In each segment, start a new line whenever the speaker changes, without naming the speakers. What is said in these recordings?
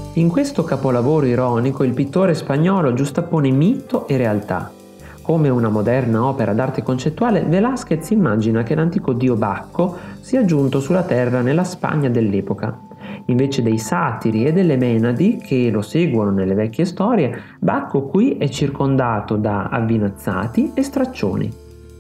In questo capolavoro ironico il pittore spagnolo giustappone mito e realtà. Come una moderna opera d'arte concettuale, Velázquez immagina che l'antico dio Bacco sia giunto sulla terra nella Spagna dell'epoca. Invece dei satiri e delle menadi che lo seguono nelle vecchie storie, Bacco qui è circondato da avvinazzati e straccioni.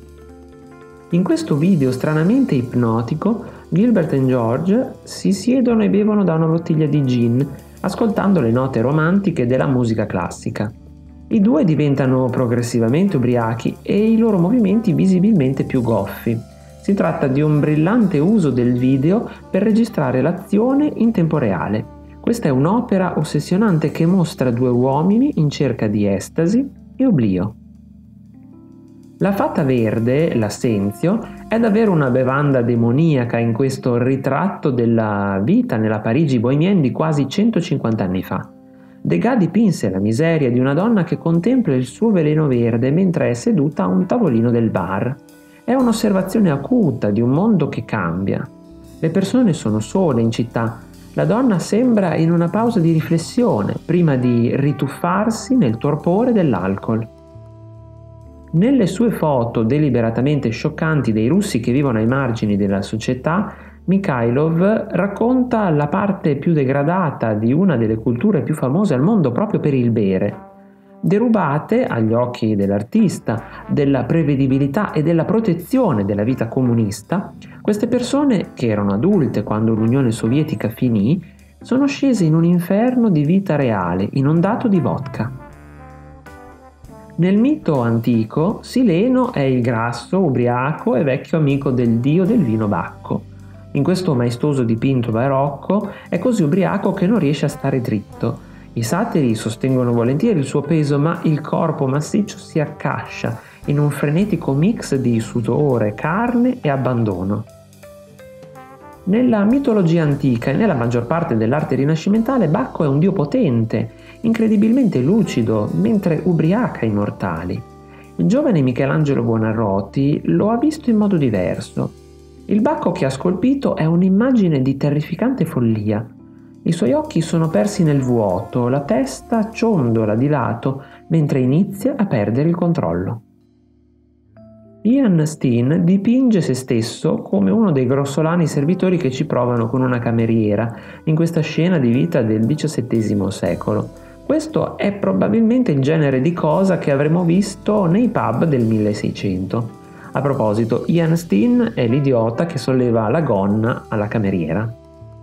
In questo video stranamente ipnotico, Gilbert e George si siedono e bevono da una bottiglia di gin, ascoltando le note romantiche della musica classica. I due diventano progressivamente ubriachi e i loro movimenti visibilmente più goffi. Si tratta di un brillante uso del video per registrare l'azione in tempo reale. Questa è un'opera ossessionante che mostra due uomini in cerca di estasi e oblio. La fata verde, l'assenzio, è davvero una bevanda demoniaca in questo ritratto della vita nella Parigi bohemienne di quasi 150 anni fa. Degas dipinse la miseria di una donna che contempla il suo veleno verde mentre è seduta a un tavolino del bar. È un'osservazione acuta di un mondo che cambia. Le persone sono sole in città. La donna sembra in una pausa di riflessione prima di rituffarsi nel torpore dell'alcol. Nelle sue foto deliberatamente scioccanti dei russi che vivono ai margini della società, Mikhailov racconta la parte più degradata di una delle culture più famose al mondo proprio per il bere. Derubate, agli occhi dell'artista, della prevedibilità e della protezione della vita comunista, queste persone, che erano adulte quando l'Unione Sovietica finì, sono scese in un inferno di vita reale, inondato di vodka. Nel mito antico, Sileno è il grasso, ubriaco e vecchio amico del dio del vino Bacco. In questo maestoso dipinto barocco è così ubriaco che non riesce a stare dritto. I satiri sostengono volentieri il suo peso, ma il corpo massiccio si accascia in un frenetico mix di sudore, carne e abbandono. Nella mitologia antica e nella maggior parte dell'arte rinascimentale, Bacco è un dio potente, incredibilmente lucido, mentre ubriaca i mortali. Il giovane Michelangelo Buonarroti lo ha visto in modo diverso. Il Bacco che ha scolpito è un'immagine di terrificante follia. I suoi occhi sono persi nel vuoto, la testa ciondola di lato, mentre inizia a perdere il controllo. Ian Steen dipinge se stesso come uno dei grossolani servitori che ci provano con una cameriera in questa scena di vita del XVII secolo. Questo è probabilmente il genere di cosa che avremmo visto nei pub del 1600. A proposito, Ian Steen è l'idiota che solleva la gonna alla cameriera.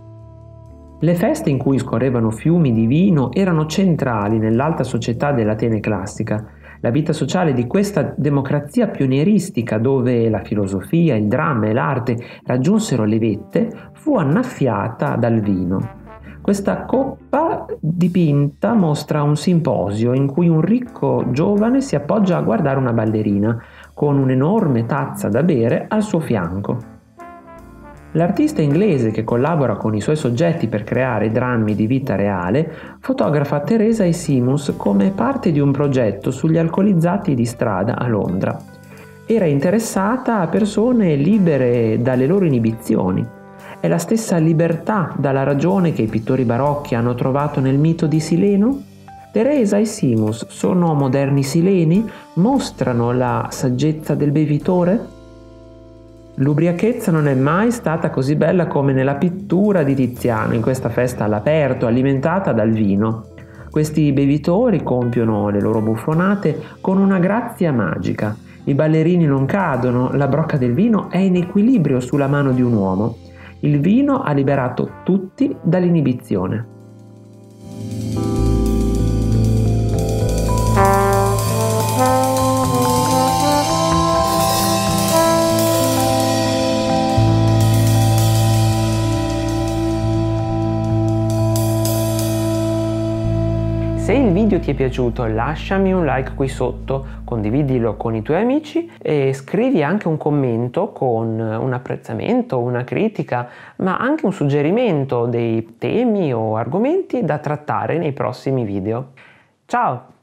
Le feste in cui scorrevano fiumi di vino erano centrali nell'alta società dell'Atene classica. La vita sociale di questa democrazia pionieristica, dove la filosofia, il dramma e l'arte raggiunsero le vette, fu annaffiata dal vino. Questa coppa dipinta mostra un simposio in cui un ricco giovane si appoggia a guardare una ballerina, con un'enorme tazza da bere al suo fianco. L'artista inglese che collabora con i suoi soggetti per creare drammi di vita reale fotografa Teresa e Simus come parte di un progetto sugli alcolizzati di strada a Londra. Era interessata a persone libere dalle loro inibizioni. È la stessa libertà dalla ragione che i pittori barocchi hanno trovato nel mito di Sileno? Teresa e Simus sono moderni sileni? Mostrano la saggezza del bevitore? L'ubriachezza non è mai stata così bella come nella pittura di Tiziano, in questa festa all'aperto, alimentata dal vino. Questi bevitori compiono le loro buffonate con una grazia magica. I ballerini non cadono, la brocca del vino è in equilibrio sulla mano di un uomo. Il vino ha liberato tutti dall'inibizione. Se il video ti è piaciuto, lasciami un like qui sotto, condividilo con i tuoi amici e scrivi anche un commento con un apprezzamento, una critica, ma anche un suggerimento dei temi o argomenti da trattare nei prossimi video. Ciao!